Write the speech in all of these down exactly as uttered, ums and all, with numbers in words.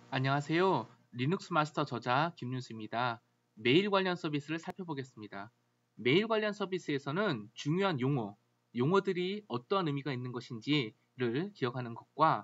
안녕하세요. 리눅스 마스터 저자 김윤수입니다. 메일 관련 서비스를 살펴보겠습니다. 메일 관련 서비스에서는 중요한 용어, 용어들이 어떠한 의미가 있는 것인지를 기억하는 것과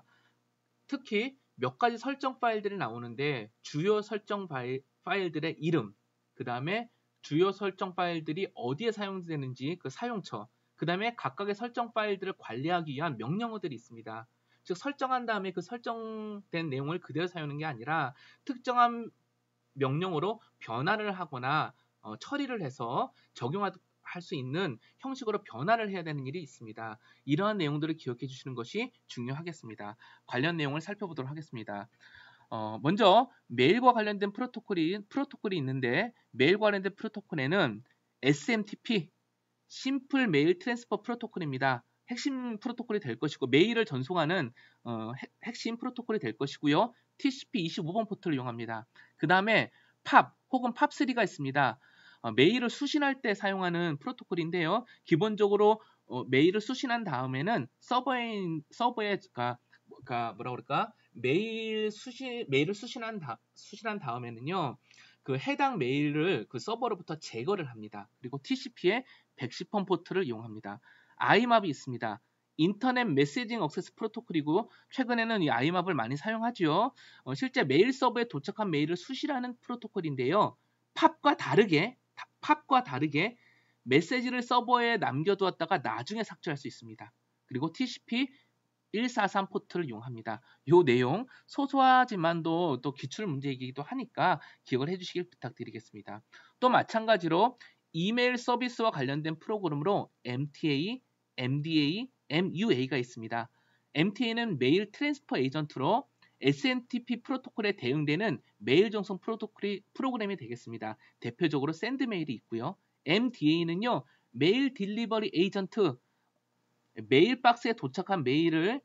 특히 몇 가지 설정 파일들이 나오는데 주요 설정 파일, 파일들의 이름, 그 다음에 주요 설정 파일들이 어디에 사용되는지 그 사용처, 그 다음에 각각의 설정 파일들을 관리하기 위한 명령어들이 있습니다. 즉 설정한 다음에 그 설정된 내용을 그대로 사용하는 게 아니라 특정한 명령어로 변화를 하거나 어, 처리를 해서 적용할 수 있는 형식으로 변화를 해야 되는 일이 있습니다. 이러한 내용들을 기억해 주시는 것이 중요하겠습니다. 관련 내용을 살펴보도록 하겠습니다. 어, 먼저 메일과 관련된 프로토콜이, 프로토콜이 있는데 메일 관련된 프로토콜에는 에스엠티피, 심플 메일 트랜스퍼 프로토콜입니다. 핵심 프로토콜이 될 것이고 메일을 전송하는 어, 핵심 프로토콜이 될 것이고요. 티씨피 이십오 번 포트를 이용합니다. 그 다음에 팝 혹은 팝쓰리가 있습니다. 어, 메일을 수신할 때 사용하는 프로토콜인데요. 기본적으로 어, 메일을 수신한 다음에는 서버에 서버에 그러니까, 그러니까 뭐라 그럴까 메일 수신 메일을 수신한 다 수신한 다음에는요. 그 해당 메일을 그 서버로부터 제거를 합니다. 그리고 티씨피에 백십 번 포트를 이용합니다. 아이맵이 있습니다. 인터넷 메시징 억세스 프로토콜이고 최근에는 이 아이맵을 많이 사용하죠. 어, 실제 메일 서버에 도착한 메일을 수신하는 프로토콜인데요. 팝과 다르게 팝과 다르게 메시지를 서버에 남겨두었다가 나중에 삭제할 수 있습니다. 그리고 티씨피 백사십삼 포트를 이용합니다. 이 내용 소소하지만도 또 기출 문제이기도 하니까 기억을 해주시길 부탁드리겠습니다. 또 마찬가지로 이메일 서비스와 관련된 프로그램으로 엠티에이, 엠디에이, 엠유에이가 있습니다. 엠티에이는 메일 트랜스퍼 에이전트로 에스엠티피 프로토콜에 대응되는 메일 전송 프로토콜이 프로그램이 되겠습니다. 대표적으로 샌드메일이 있고요. 엠디에이는요, 메일 딜리버리 에이전트, 메일 박스에 도착한 메일을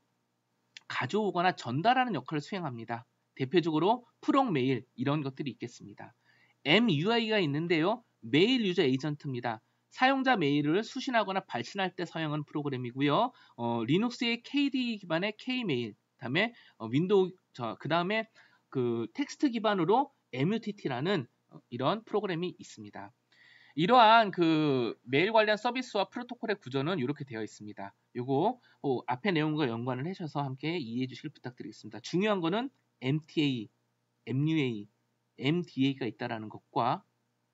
가져오거나 전달하는 역할을 수행합니다. 대표적으로 프록 메일 이런 것들이 있겠습니다. 엠유아이가 있는데요. 메일 유저 에이전트입니다. 사용자 메일을 수신하거나 발신할 때 사용하는 프로그램이고요. 어, 리눅스의 케이디 기반의 K메일, 그다음에 어, 윈도우, 그 다음에 그 텍스트 기반으로 엠유티티라는 어, 이런 프로그램이 있습니다. 이러한 그 메일 관련 서비스와 프로토콜의 구조는 이렇게 되어 있습니다. 요거 어, 앞에 내용과 연관을 하셔서 함께 이해해 주시길 부탁드리겠습니다. 중요한 거는 엠티에이, 엠유에이, 엠디에이가 있다라는 것과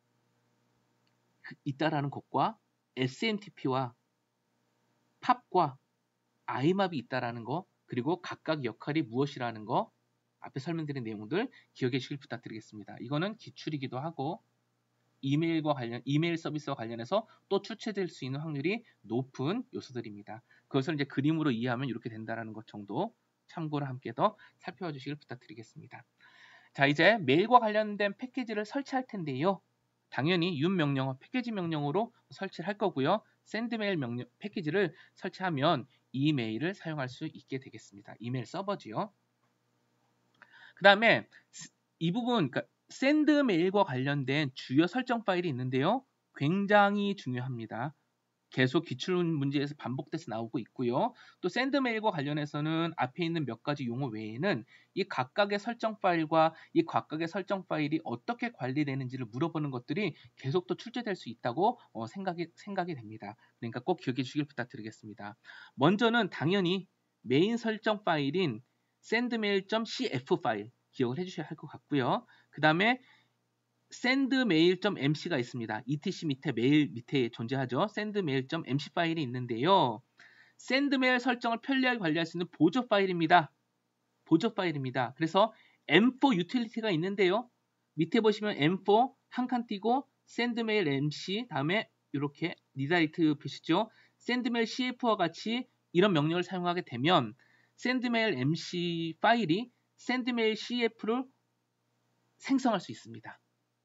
있다라는 것과 에스엠티피와 팝과 아이맵이 있다라는 거, 그리고 각각 역할이 무엇이라는 거 앞에 설명드린 내용들 기억해 주시길 부탁드리겠습니다. 이거는 기출이기도 하고 이메일과 관련, 이메일 서비스와 관련해서 또 출제될 수 있는 확률이 높은 요소들입니다. 그것을 이제 그림으로 이해하면 이렇게 된다는 것 정도 참고를 함께 더 살펴봐 주시길 부탁드리겠습니다. 자, 이제 메일과 관련된 패키지를 설치할 텐데요. 당연히 윤 명령어, 패키지 명령으로 설치를 할 거고요. 샌드메일 명령, 패키지를 설치하면 이메일을 사용할 수 있게 되겠습니다. 이메일 서버지요. 그 다음에 이 부분, 그러니까 샌드메일과 관련된 주요 설정 파일이 있는데요. 굉장히 중요합니다. 계속 기출 문제에서 반복돼서 나오고 있고요. 또 샌드메일과 관련해서는 앞에 있는 몇 가지 용어 외에는 이 각각의 설정 파일과 이 각각의 설정 파일이 어떻게 관리되는지를 물어보는 것들이 계속 또 출제될 수 있다고 어, 생각이, 생각이 됩니다. 그러니까 꼭 기억해 주시길 부탁드리겠습니다. 먼저는 당연히 메인 설정 파일인 sendmail.cf 파일 기억을 해주셔야 할 것 같고요. 그 다음에 sendmail.mc가 있습니다. 이티씨 밑에 메일 밑에 존재하죠. sendmail.mc 파일이 있는데요. sendmail 설정을 편리하게 관리할 수 있는 보조 파일입니다. 보조 파일입니다. 그래서 엠 포 유틸리티가 있는데요. 밑에 보시면 엠 포 한 칸 띄고 sendmail mc 다음에 이렇게 리다이렉트 표시죠. sendmail cf와 같이 이런 명령을 사용하게 되면 sendmail mc 파일이 sendmail cf를 생성할 수 있습니다.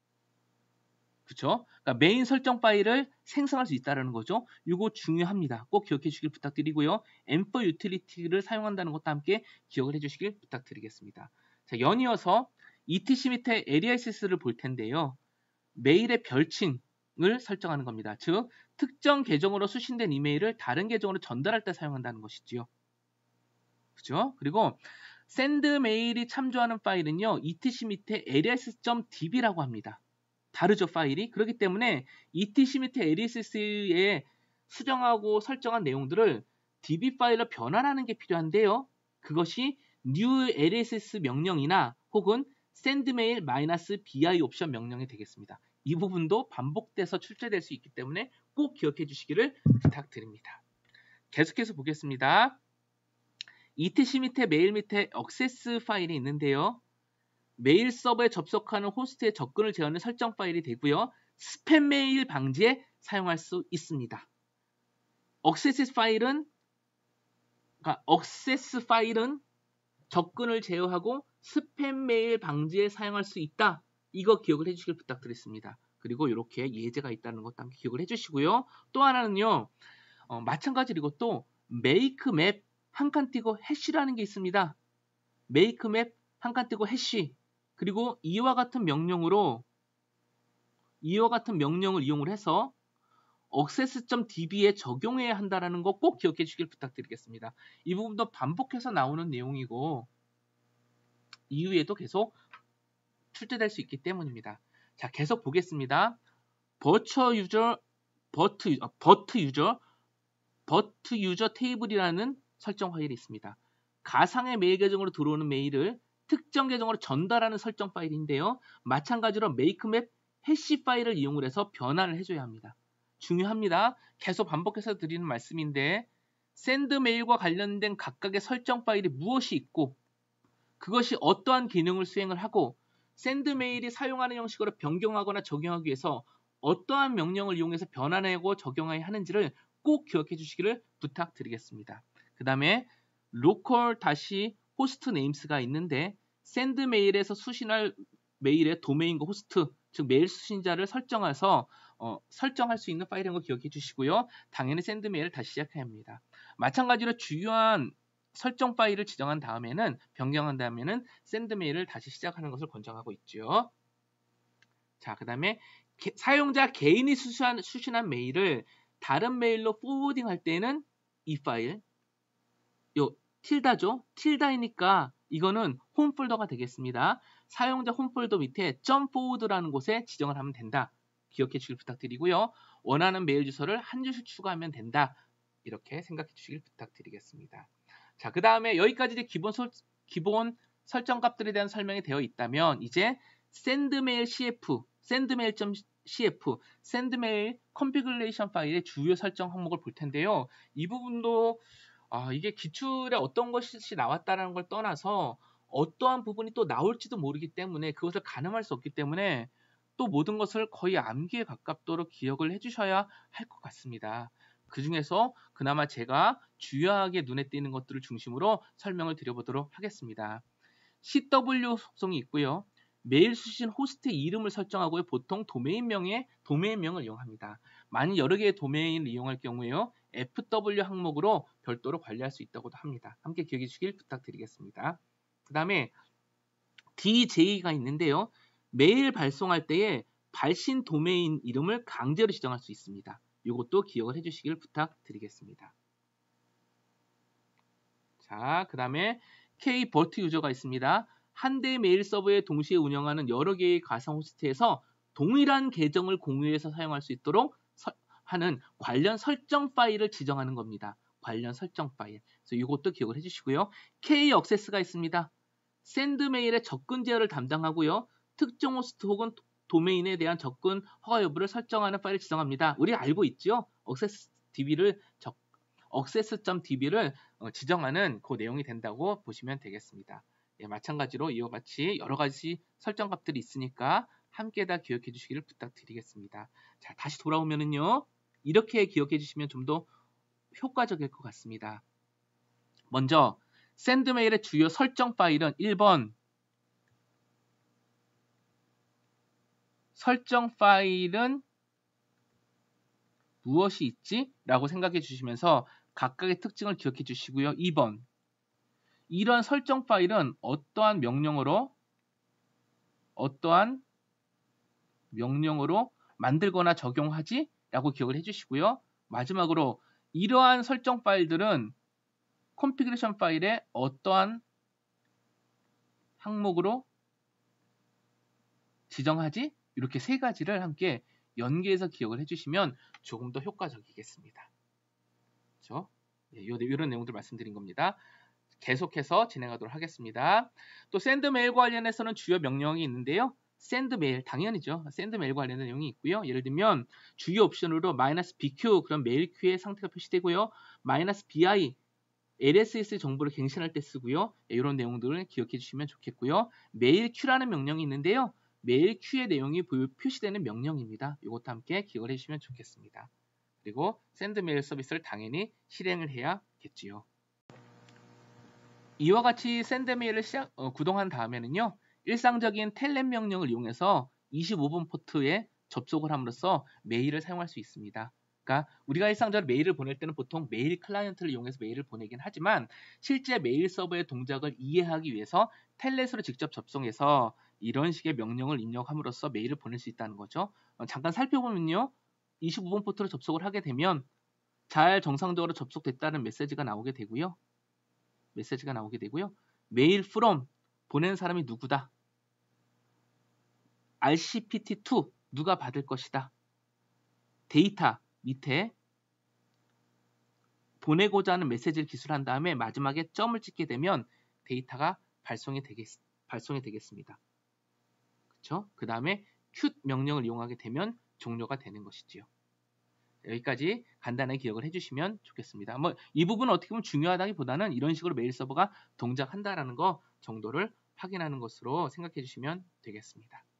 그렇죠? 그러니까 메인 설정 파일을 생성할 수 있다는 거죠. 이거 중요합니다. 꼭 기억해 주시길 부탁드리고요. 엠 포 유틸리티를 사용한다는 것도 함께 기억을 해주시길 부탁드리겠습니다. 자, 연이어서 이티씨 밑에 에리아시스를 볼 텐데요. 메일의 별칭을 설정하는 겁니다. 즉, 특정 계정으로 수신된 이메일을 다른 계정으로 전달할 때 사용한다는 것이지요. 그죠? 그리고 샌드 메일이 참조하는 파일은요, 이티씨 밑에 alias.db라고 합니다. 다르죠, 파일이. 그렇기 때문에 이티씨 밑에 alias에 수정하고 설정한 내용들을 디비 파일로 변환하는 게 필요한데요. 그것이 new alias 명령이나 혹은 sendmail-bi 옵션 명령이 되겠습니다. 이 부분도 반복돼서 출제될 수 있기 때문에 꼭 기억해 주시기를 부탁드립니다. 계속해서 보겠습니다. 이티씨 밑에 메일 밑에 액세스 파일이 있는데요. 메일 서버에 접속하는 호스트의 접근을 제어하는 설정 파일이 되고요. 스팸 메일 방지에 사용할 수 있습니다. 액세스 파일은 그러니까 액세스 파일은 접근을 제어하고 스팸 메일 방지에 사용할 수 있다. 이거 기억을 해주시길 부탁드리겠습니다. 그리고 이렇게 예제가 있다는 것도 함께 기억을 해주시고요. 또 하나는요. 어, 마찬가지로 이것도 make map 한 칸 띄고 해시라는 게 있습니다. make map 한 칸 띄고 해시 그리고 이와 같은 명령으로 이와 같은 명령을 이용을 해서 액세스.db에 적용해야 한다는 거 꼭 기억해 주길 부탁드리겠습니다. 이 부분도 반복해서 나오는 내용이고 이후에도 계속 출제될 수 있기 때문입니다. 자, 계속 보겠습니다. 버추얼 유저, 버트, 버트 유저, 버트 유저 테이블이라는 설정 파일이 있습니다. 가상의 메일 계정으로 들어오는 메일을 특정 계정으로 전달하는 설정 파일인데요. 마찬가지로 메이크맵 해시 파일을 이용을 해서 변환을 해줘야 합니다. 중요합니다. 계속 반복해서 드리는 말씀인데 샌드 메일과 관련된 각각의 설정 파일이 무엇이 있고 그것이 어떠한 기능을 수행을 하고 샌드 메일이 사용하는 형식으로 변경하거나 적용하기 위해서 어떠한 명령을 이용해서 변환하고 적용해야 하는지를 꼭 기억해 주시기를 부탁드리겠습니다. 그 다음에 로컬 다시 호스트 네임스가 있는데 샌드 메일에서 수신할 메일의 도메인과 호스트 즉 메일 수신자를 설정해서 어, 설정할 수 있는 파일인 거 기억해 주시고요. 당연히 샌드 메일을 다시 시작해야 합니다. 마찬가지로 주요한 설정 파일을 지정한 다음에는 변경한 다음에는 샌드 메일을 다시 시작하는 것을 권장하고 있죠. 자, 그 다음에 사용자 개인이 수신한, 수신한 메일을 다른 메일로 포워딩 할 때는 이 파일 요 틸다죠. 틸다이니까 이거는 홈 폴더가 되겠습니다. 사용자 홈 폴더 밑에 점 포워드라는 곳에 지정을 하면 된다. 기억해 주시길 부탁드리고요. 원하는 메일 주소를 한 줄씩 추가하면 된다. 이렇게 생각해 주시길 부탁드리겠습니다. 자, 그 다음에 여기까지 이제 기본, 소, 기본 설정 값들에 대한 설명이 되어 있다면 이제 sendmail cf, sendmail.cf, sendmail configuration 파일의 주요 설정 항목을 볼 텐데요. 이 부분도 아, 이게 기출에 어떤 것이 나왔다는 걸 떠나서 어떠한 부분이 또 나올지도 모르기 때문에 그것을 가늠할 수 없기 때문에 또 모든 것을 거의 암기에 가깝도록 기억을 해주셔야 할 것 같습니다. 그 중에서 그나마 제가 주요하게 눈에 띄는 것들을 중심으로 설명을 드려보도록 하겠습니다. 씨더블유 속성이 있고요. 메일 수신 호스트의 이름을 설정하고요. 보통 도메인명에 도메인명을 이용합니다. 만일 여러 개의 도메인을 이용할 경우에요. 에프더블유 항목으로 별도로 관리할 수 있다고도 합니다. 함께 기억해 주시길 부탁드리겠습니다. 그 다음에 디제이가 있는데요. 메일 발송할 때에 발신 도메인 이름을 강제로 지정할 수 있습니다. 이것도 기억을 해주시길 부탁드리겠습니다. 자, 그 다음에 K-버트 유저가 있습니다. 한 대의 메일 서버에 동시에 운영하는 여러 개의 가상 호스트에서 동일한 계정을 공유해서 사용할 수 있도록 서, 하는 관련 설정 파일을 지정하는 겁니다. 관련 설정 파일. 그래서 이것도 기억을 해주시고요. K-액세스가 있습니다. 샌드메일의 접근 제어를 담당하고요. 특정 호스트 혹은 도메인에 대한 접근 허가 여부를 설정하는 파일을 지정합니다. 우리 알고 있죠? 액세스디비를 액세스.db를 어, 지정하는 그 내용이 된다고 보시면 되겠습니다. 예, 마찬가지로 이와 같이 여러 가지 설정 값들이 있으니까 함께 다 기억해 주시기를 부탁드리겠습니다. 자, 다시 돌아오면은요. 이렇게 기억해 주시면 좀 더 효과적일 것 같습니다. 먼저 샌드메일의 주요 설정 파일은 일 번 설정 파일은 무엇이 있지? 라고 생각해 주시면서 각각의 특징을 기억해 주시고요. 이 번 이러한 설정 파일은 어떠한 명령어로 어떠한 명령어로 만들거나 적용하지? 라고 기억을 해주시고요. 마지막으로 이러한 설정 파일들은 컨피그레이션 파일에 어떠한 항목으로 지정하지? 이렇게 세 가지를 함께 연계해서 기억을 해주시면 조금 더 효과적이겠습니다. 그렇죠? 네, 이런 내용들 말씀드린 겁니다. 계속해서 진행하도록 하겠습니다. 또 샌드메일 관련해서는 주요 명령이 있는데요. 샌드메일 당연히죠. 샌드메일 관련된 내용이 있고요. 예를 들면 주요 옵션으로 마이너스 비큐 그런 메일 큐의 상태가 표시되고요. 마이너스 비아이 엘에스에스 정보를 갱신할 때 쓰고요. 이런 내용들을 기억해 주시면 좋겠고요. 메일 큐라는 명령이 있는데요. 메일 큐의 내용이 표시되는 명령입니다. 이것도 함께 기억을 해주시면 좋겠습니다. 그리고 샌드메일 서비스를 당연히 실행을 해야겠지요. 이와 같이 샌드메일을 시작, 어, 구동한 다음에는요. 일상적인 텔넷 명령을 이용해서 이십오 번 포트에 접속을 함으로써 메일을 사용할 수 있습니다. 그러니까 우리가 일상적으로 메일을 보낼 때는 보통 메일 클라이언트를 이용해서 메일을 보내긴 하지만 실제 메일 서버의 동작을 이해하기 위해서 텔넷으로 직접 접속해서 이런 식의 명령을 입력함으로써 메일을 보낼 수 있다는 거죠. 어, 잠깐 살펴보면요. 이십오 번 포트로 접속을 하게 되면 잘 정상적으로 접속됐다는 메시지가 나오게 되고요. 메시지가 나오게 되고요. 메일 from 보내는 사람이 누구다. 알씨피티 투 누가 받을 것이다. 데이터 밑에 보내고자 하는 메시지를 기술한 다음에 마지막에 점을 찍게 되면 데이터가 발송이, 되겠, 발송이 되겠습니다. 그렇죠? 그 다음에 큐 명령을 이용하게 되면 종료가 되는 것이지요. 여기까지 간단하게 기억을 해주시면 좋겠습니다. 뭐 이 부분은 어떻게 보면 중요하다기보다는 이런 식으로 메일 서버가 동작한다라는 거 정도를 확인하는 것으로 생각해 주시면 되겠습니다.